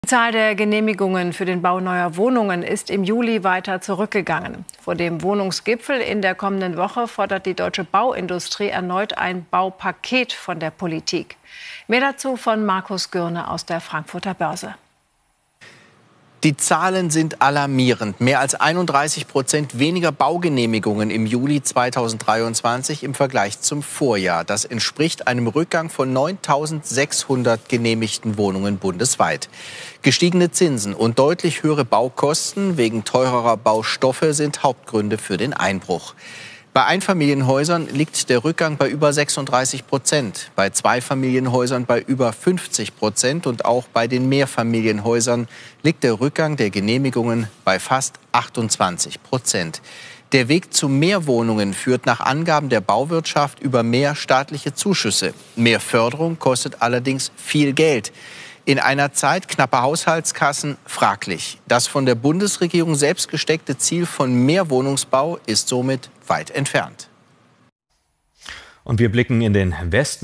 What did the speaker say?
Die Zahl der Genehmigungen für den Bau neuer Wohnungen ist im Juli weiter zurückgegangen. Vor dem Wohnungsgipfel in der kommenden Woche fordert die deutsche Bauindustrie erneut ein Baupaket von der Politik. Mehr dazu von Markus Gürne aus der Frankfurter Börse. Die Zahlen sind alarmierend. Mehr als 31% weniger Baugenehmigungen im Juli 2023 im Vergleich zum Vorjahr. Das entspricht einem Rückgang von 9.600 genehmigten Wohnungen bundesweit. Gestiegene Zinsen und deutlich höhere Baukosten wegen teurerer Baustoffe sind Hauptgründe für den Einbruch. Bei Einfamilienhäusern liegt der Rückgang bei über 36%, bei Zweifamilienhäusern bei über 50% und auch bei den Mehrfamilienhäusern liegt der Rückgang der Genehmigungen bei fast 28%. Der Weg zu mehr Wohnungen führt nach Angaben der Bauwirtschaft über mehr staatliche Zuschüsse. Mehr Förderung kostet allerdings viel Geld. In einer Zeit knapper Haushaltskassen fraglich. Das von der Bundesregierung selbst gesteckte Ziel von mehr Wohnungsbau ist somit weit entfernt. Und wir blicken in den Westen.